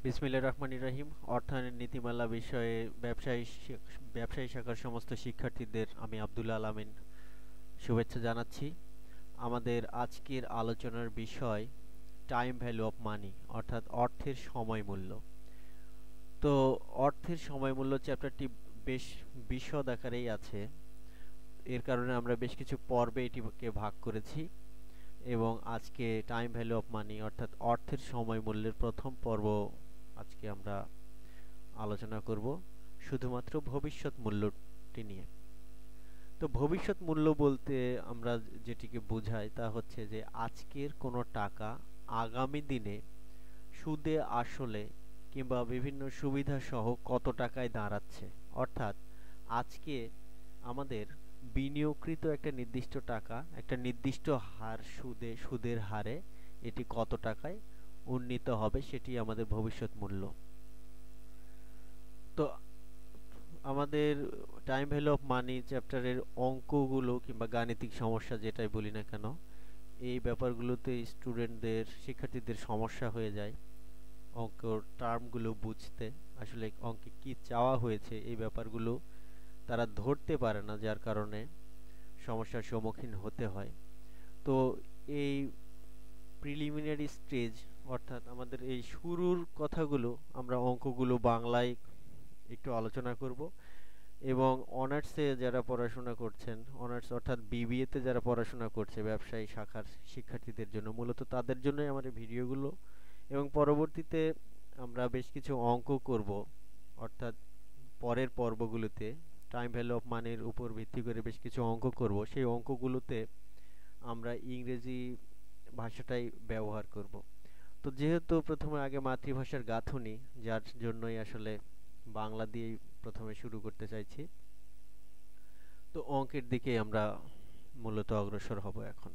বিসমিল্লাহির রহমানির রহিম। অর্থায়নের নীতিমালা বিষয়ে ব্যবসায়ী শাখার সমস্ত শিক্ষার্থীদের আমি আব্দুল আলামিন শুভেচ্ছা জানাচ্ছি। আমাদের আজকের আলোচনার বিষয় টাইম ভ্যালু অফ মানি, অর্থাৎ অর্থের সময় মূল্য। তো অর্থের সময় মূল্য চ্যাপ্টারটি বেশ বিশদ আকারেই আছে। এর কারণে আমরা বেশ কিছু পর্বে এটিকে ভাগ করেছি এবং আজকে টাইম ভ্যালু অফ মানি অর্থাৎ অর্থের সময় মূল্যের প্রথম পর্ব আজকে আমরা আলোচনা করব শুধুমাত্র ভবিষ্যৎ মূল্যটি নিয়ে। তো ভবিষ্যৎ মূল্য বলতে আমরা যেটিকে বোঝাই তা হচ্ছে যে আজকের কোনো টাকা আগামী দিনে সুদে আসলে কিংবা বিভিন্ন সুবিধা সহ কত টাকায় দাঁড়াচ্ছে। অর্থাৎ আজকে আমাদের বিনিয়োগকৃত একটা নির্দিষ্ট টাকা একটা নির্দিষ্ট হার সুদের হারে এটি কত টাকায় উন্নীত হবে সেটি আমাদের ভবিষ্যৎ মূল্য। তো আমাদের টাইম ভ্যালু অফ মানি চ্যাপ্টারের অঙ্কগুলো কিংবা গাণিতিক সমস্যা যেটাই বলি না কেন, এই ব্যাপারগুলোতে শিক্ষার্থীদের সমস্যা হয়ে যায় অঙ্কর টার্মগুলো বুঝতে। আসলে অঙ্কে কি চাওয়া হয়েছে এই ব্যাপারগুলো তারা ধরতে পারে না, যার কারণে সমস্যার সম্মুখীন হতে হয়। তো এই প্রিলিমিনারি স্টেজ অর্থাৎ আমাদের এই শুরুর কথাগুলো আমরা অঙ্কগুলো বাংলায় একটু আলোচনা করব এবং অনার্সে যারা পড়াশোনা করছেন, অনার্স অর্থাৎ বিবিএতে যারা পড়াশোনা করছে ব্যবসায়ী শাখার শিক্ষার্থীদের জন্য, মূলত তাদের জন্যই আমার এই ভিডিওগুলো। এবং পরবর্তীতে আমরা বেশ কিছু অঙ্ক করব, অর্থাৎ পরের পর্বগুলোতে টাইম ভ্যালু অফ মানির উপর ভিত্তি করে বেশ কিছু অঙ্ক করব। সেই অঙ্কগুলোতে আমরা ইংরেজি ভাষাটাই ব্যবহার করব। তো যেহেতু প্রথমে আগে মাতৃভাষার গাঁথুনি, যার জন্যই আসলে বাংলা দিয়েই প্রথমে শুরু করতে চাইছি। তো অঙ্কের দিকে আমরা মূলত অগ্রসর হব এখন।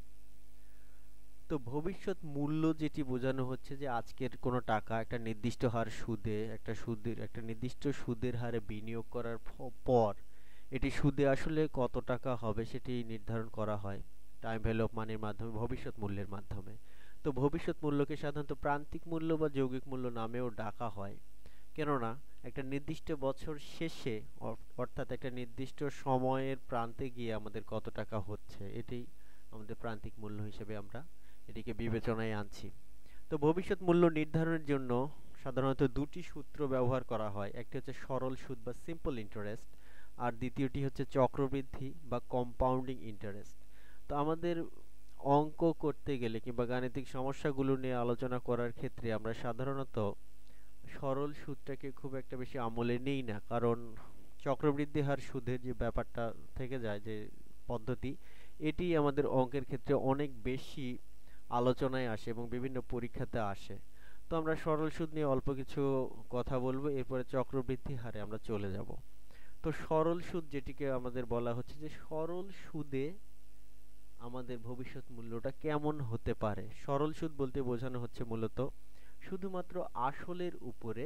তো ভবিষ্যৎ মূল্য যেটি বোঝানো হচ্ছে যে আজকের কোনো টাকা একটা নির্দিষ্ট হার একটা নির্দিষ্ট সুদের হারে বিনিয়োগ করার পর এটি সুদে আসলে কত টাকা হবে সেটি নির্ধারণ করা হয় টাইম ভ্যালু অফ মানির মাধ্যমে, ভবিষ্যৎ মূল্যের মাধ্যমে। তো ভবিষ্যৎ মূল্যকে সাধারণত প্রান্তিক মূল্য বা যৌগিক মূল্য নামেও ডাকা হয়, কেননা একটা নির্দিষ্ট বছর শেষে অর্থাৎ একটা নির্দিষ্ট সময়ের প্রান্তে গিয়ে আমাদের কত টাকা হচ্ছে এটি আমাদের প্রান্তিক মূল্য হিসেবে আমরা এটিকে বিবেচনায় আনছি। তো ভবিষ্যৎ মূল্য নির্ধারণের জন্য সাধারণত দুটি সূত্র ব্যবহার করা হয়। একটি হচ্ছে সরল সুদ বা সিম্পল ইন্টারেস্ট, আর দ্বিতীয়টি হচ্ছে চক্রবৃদ্ধি বা কম্পাউন্ডিং ইন্টারেস্ট। তো আমাদের অঙ্ক করতে গেলে কিংবা গাণিতিক সমস্যাগুলো নিয়ে আলোচনা করার ক্ষেত্রে আমরা সাধারণত সরল সুদটাকে খুব একটা বেশি আমলে নেই না, কারণ চক্রবৃদ্ধি হার সুদের যে ব্যাপারটা থেকে যায়, যে পদ্ধতি, এটি আমাদের অঙ্কের ক্ষেত্রে অনেক বেশি আলোচনায় আসে এবং বিভিন্ন পরীক্ষাতে আসে। তো আমরা সরল সুদ নিয়ে অল্প কিছু কথা বলবো, এরপরে চক্রবৃদ্ধি হারে আমরা চলে যাব। তো সরল সুদ যেটিকে আমাদের বলা হচ্ছে যে সরল সুদে আমাদের ভবিষ্যৎ মূল্যটা কেমন হতে পারে। সরল সুদ বলতে বোঝানো হচ্ছে মূলত শুধুমাত্র আসলের উপরে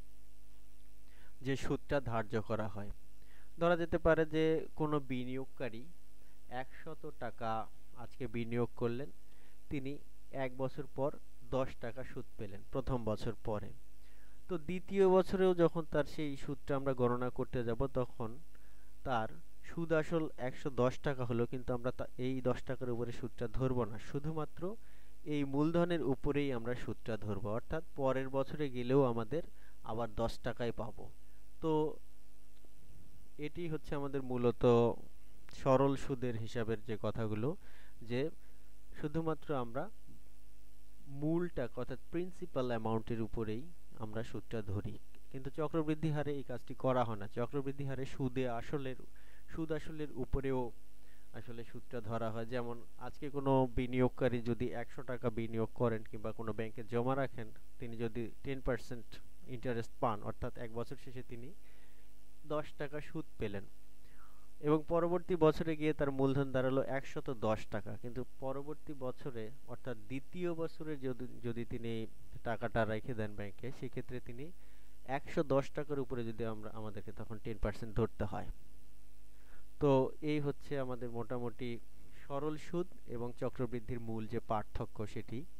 যে সুদটা ধার্য করা হয়। ধরা যেতে পারে যে কোনো বিনিয়োগকারী 100 টাকা আজকে বিনিয়োগ করলেন, তিনি 1 বছর পর 10 টাকা সুদ পেলেন প্রথম বছর পরে। তো দ্বিতীয় বছরেও যখন তার সেই সুদটা আমরা গণনা করতে যাব, তখন তার সুদ আসল 110 টাকা হলো, কিন্তু আমরা এই 10 টাকার উপরে সুদটা ধরবো না, শুধুমাত্র এই মূলধনের উপরেই আমরা সুদটা ধরবো। অর্থাৎ পরের বছরে গেলেও আমাদের আবার 10 টাকাই পাবো। তো এটি হচ্ছে আমাদের মূলত সরল সুদের হিসাবের যে কথাগুলো, যে শুধুমাত্র আমরা মূল টাকা অর্থাৎ প্রিন্সিপাল অ্যামাউন্টের উপরেই আমরা সুদটা ধরি। কিন্তু চক্রবৃদ্ধি হারে এই কাজটি করা হয় না। চক্রবৃদ্ধি হারে সুদ আসলের উপরেও আসলে সুদটা ধরা হয়। যেমন আজকে কোনো বিনিয়োগকারী যদি 100 টাকা বিনিয়োগ করেন কিংবা কোনো ব্যাংকে জমা রাখেন, তিনি যদি 10% ইন্টারেস্ট পান, অর্থাৎ 1 বছর শেষে তিনি 10 টাকা সুদ পেলেন এবং পরবর্তী বছরে গিয়ে তার মূলধন দাঁড়ালো 110 টাকা। কিন্তু পরবর্তী বছরে অর্থাৎ দ্বিতীয় বছরে যদি তিনি টাকাটা রেখে দেন ব্যাংকে, সেক্ষেত্রে তিনি 110 টাকার উপরে যদি আমাদেরকে তখন 10% ধরতে হয়। তো এই হচ্ছে আমাদের মোটামুটি সরল সুদ এবং চক্রবৃদ্ধির মূল যে পার্থক্য সেটি। তো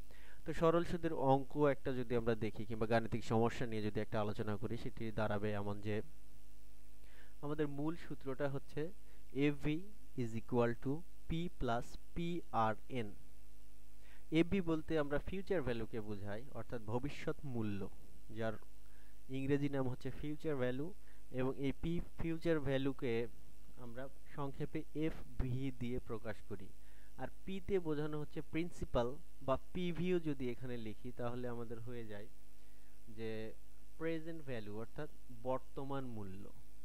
তো সরল সুদের অঙ্ক একটা যদি আমরা দেখি কিংবা গাণিতিক সমস্যা নিয়ে যদি একটা আলোচনা করি, সেটি দাঁড়াবে এমন যে আমাদের মূল সূত্রটা হচ্ছে A V is equal to P plus P R N. A V বলতে আমরা ফিউচার ভ্যালুকে বোঝাই, অর্থাৎ ভবিষ্যৎ মূল্য, যার ইংরেজি নাম হচ্ছে ফিউচার ভ্যালু। এবং এই পি ফিউচার ভ্যালুকে আমরা সংক্ষেপে এফ ভি দিয়ে প্রকাশ করি। আর পিতে বোঝানো হচ্ছে প্রিন্সিপাল বা পিভিও যদি এখানে লিখি তাহলে আমাদের হয়ে যায় যে প্রেজেন্ট ভ্যালু, অর্থাৎ বর্তমান মূল্য।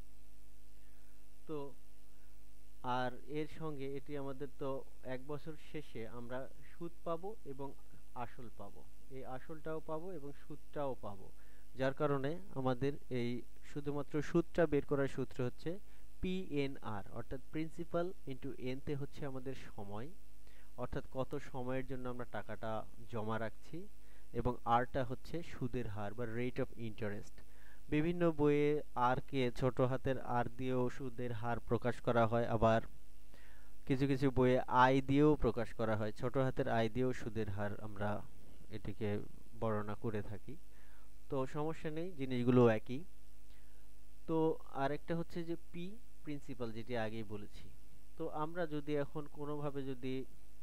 তো আর এর সঙ্গে এটি আমাদের তো এক বছর শেষে আমরা সুদ পাবো এবং আসল পাবো, এই আসলটাও পাবো এবং সুদটাও পাবো। যার কারণে আমাদের এই শুধুমাত্র সুদটা বের করার সূত্র হচ্ছে পিএনআর, অর্থাৎ প্রিন্সিপাল ইন্টু এন তে হচ্ছে আমাদের সময়, অর্থাৎ কত সময়ের জন্য আমরা টাকাটা জমা রাখছি, এবং আরটা হচ্ছে সুদের হার বা রেট অফ ইন্টারেস্ট। বিভিন্ন বইয়ে আর কে ছোট হাতের আর দিয়েও সুদের হার প্রকাশ করা হয়, আবার কিছু কিছু বইয়ে আই দিয়েও প্রকাশ করা হয়, ছোট হাতের আই দিয়েও সুদের হার আমরা এটিকে বর্ণনা করে থাকি। তো সমস্যা নেই, জিনিসগুলো একই। তো আরেকটা হচ্ছে যে পি প্রিন্সিপাল, যেটি আগেই বলেছি। তো আমরা যদি এখন কোনোভাবে যদি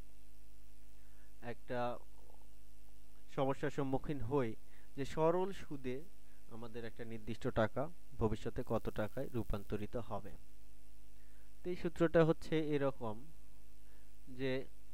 একটা সমস্যার সম্মুখীন হই যে সরল সুদে আমাদের একটা নির্দিষ্ট টাকা ভবিষ্যতে কত টাকায় রূপান্তরিত হবে, তো এই সূত্রটা হচ্ছে এরকম যে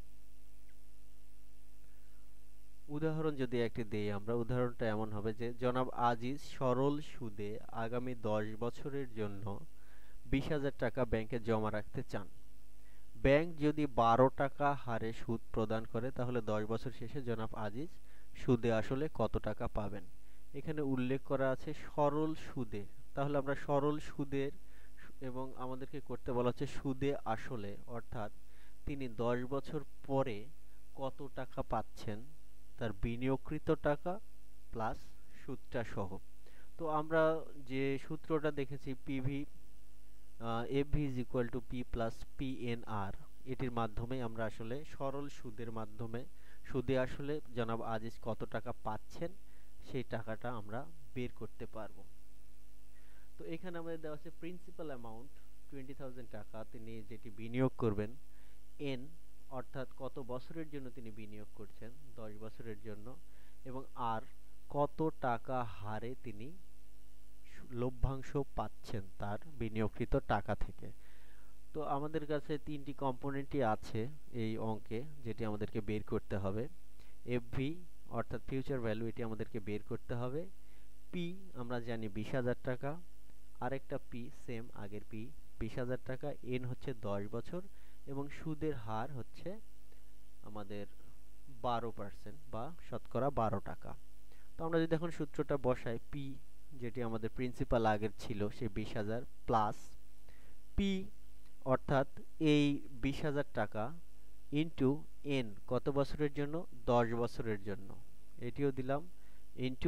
উদাহরণ যদি একটি দেই আমরা, উদাহরণটা এমন হবে যে জনাব আজিজ সরল সুদে আগামী 10 বছরের জন্য 20,000 টাকা ব্যাংকে জমা রাখতে চান। ব্যাংক যদি 12 টাকা হারে সুদ প্রদান করে তাহলে 10 বছর শেষে জনাব আজিজ সুদে আসলে কত টাকা পাবেন। এখানে উল্লেখ করা আছে সরল সুদে, তাহলে আমরা সরল সুদের এবং আমাদেরকে করতে বলা হচ্ছে সুদে আসলে, অর্থাৎ তিনি 10 বছর পরে কত টাকা পাচ্ছেন তার বিনিয়োগকৃত টাকা প্লাস সুদটা সহ। তো আমরা যে সূত্রটা দেখেছি P V F V is equal to P plus P N R, এটির মাধ্যমে আমরা আসলে সরল সুদের মাধ্যমে সুদে আসলে জনাব আজিজ কত টাকা পাচ্ছেন সেই টাকাটা আমরা বের করতে পারবো। তো এখানে আমাদের দেওয়া আছে প্রিন্সিপাল অ্যামাউন্ট 20,000 টাকা, তিনি যেটি বিনিয়োগ করবেন, এন অর্থাৎ কত বছরের জন্য তিনি বিনিয়োগ করছেন, 10 বছরের জন্য, এবং আর কত টাকা হারে তিনি লভ্যাংশ পাচ্ছেন তার বিনিয়োগকৃত টাকা থেকে। তো আমাদের কাছে তিনটি কম্পোনেন্টই আছে এই অঙ্কে, যেটি আমাদেরকে বের করতে হবে। এফভি অর্থাৎ ফিউচার ভ্যালু, এটি আমাদেরকে বের করতে হবে। পি আমরা জানি 20,000 টাকা, আরেকটা পি সেম আগের পি 20,000 টাকা, এন হচ্ছে 10 বছর, এবং সুদের হার হচ্ছে আমাদের 12% বা শতকরা 12 টাকা। তো আমরা যদি এখন সূত্রটা বসাই, পি যেটি আমাদের প্রিন্সিপাল আগের ছিল সেই 20,000 প্লাস পি অর্থাৎ এই 20,000 টাকা ইন্টু এন কত বছরের জন্য, 10 বছরের জন্য, এটিও দিলাম, ইন্টু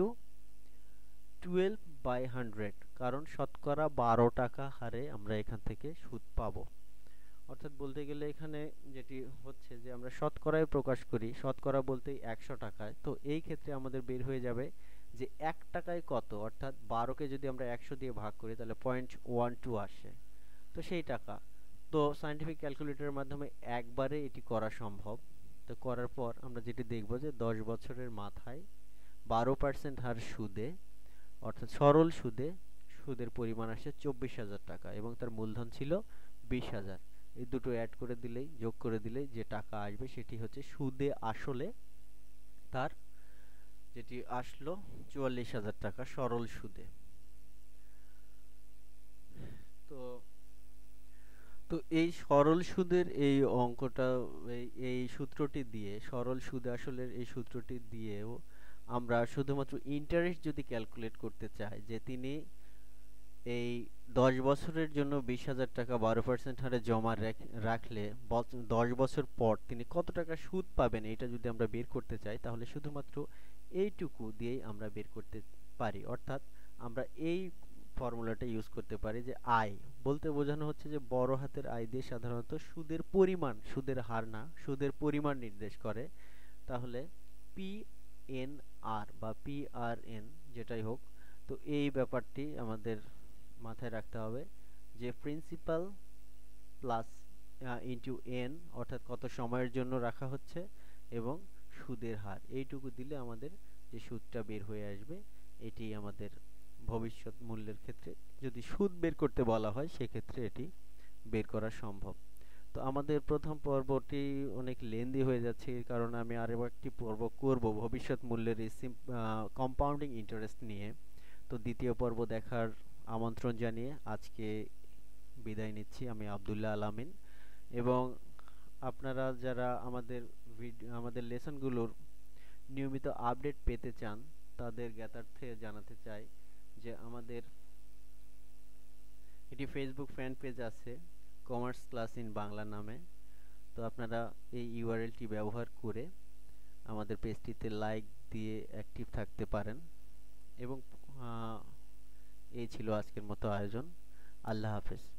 12/100, কারণ শতকরা 12 টাকা হারে আমরা এখান থেকে সুদ পাবো। অর্থাৎ বলতে গেলে এখানে যেটি হচ্ছে যে আমরা শতকরায় প্রকাশ করি, শতকরা বলতে 100 টাকায়, তো এই ক্ষেত্রে আমাদের বের হয়ে যাবে যে 1 টাকায় কত, অর্থাৎ 12কে যদি আমরা 100 দিয়ে ভাগ করি তাহলে 0.12 আসে, তো সেই টাকা। তো সায়েন্টিফিক ক্যালকুলেটরের মাধ্যমে একবারে এটি করা সম্ভব। তো করার পর আমরা যেটি দেখব যে 10 বছরের মাথায় 12% হার সুদে, অর্থাৎ সরল সুদে সুদের পরিমাণ আসে 24,000 টাকা এবং তার মূলধন ছিল 20,000। এই দুটো অ্যাড করে দিলেই, যোগ করে দিলেই যে টাকা আসবে সেটি হচ্ছে সুদে আসলে তার যেটি আসলো 44,000 টাকা সরল সুদে। তো তো এই সরল সুদের এই অঙ্কটা, এই সূত্রটি দিয়ে, সরল সুদে আসলের এই সূত্রটি দিয়েও আমরা শুধুমাত্র ইন্টারেস্ট যদি ক্যালকুলেট করতে চাই যে তিনি এই 10 বছরের জন্য 20,000 টাকা 12% হারে জমা রাখলে 10 বছর পর তিনি কত টাকা সুদ পাবেন, এটা যদি আমরা বের করতে চাই তাহলে শুধুমাত্র এইটুকু দিয়েই আমরা বের করতে পারি। অর্থাৎ আমরা এই ফর্মুলাটা ইউজ করতে পারি যে আয় বলতে বোঝানো হচ্ছে যে বড় হাতের আয় দিয়ে সাধারণত সুদের পরিমাণ, সুদের হার না, সুদের পরিমাণ নির্দেশ করে। তাহলে পি এন আর বা PRN যেটাই হোক, তো এই ব্যাপারটি আমাদের মাথায় রাখতে হবে যে প্রিন্সিপাল প্লাস ইনটু এন, অর্থাৎ কত সময়ের জন্য রাখা হচ্ছে, এবং সুদের হার এইটুকু দিলে আমাদের যে সুদটা বের হয়ে আসবে এটি আমাদের ভবিষ্যৎ মূল্যের ক্ষেত্রে যদি সুদ বের করতে বলা হয় সেক্ষেত্রে এটি বের করা সম্ভব। তো আমাদের প্রথম পর্বটি অনেক লেন্দি হয়ে যাচ্ছে, এর কারণে আমি আরও একটি পর্ব করব ভবিষ্যৎ মূল্যের এই কম্পাউন্ডিং ইন্টারেস্ট নিয়ে। তো দ্বিতীয় পর্ব দেখার আমন্ত্রণ জানিয়ে আজকে বিদায় নিচ্ছি। আমি আব্দুল্লাহ আলামিন, এবং আপনারা যারা আমাদের লেসনগুলোর নিয়মিত আপডেট পেতে চান তাদের জ্ঞাতার্থে জানাতে চাই যে আমাদের এটি ফেসবুক ফ্যান পেজ আছে, কমার্স ক্লাস ইন বাংলা নামে। তো আপনারা এই ইউআরএলটি ব্যবহার করে আমাদের পেজটিতে লাইক দিয়ে অ্যাক্টিভ থাকতে পারেন। এবং এই ছিল আজকের মতো আয়োজন। আল্লাহ হাফেজ।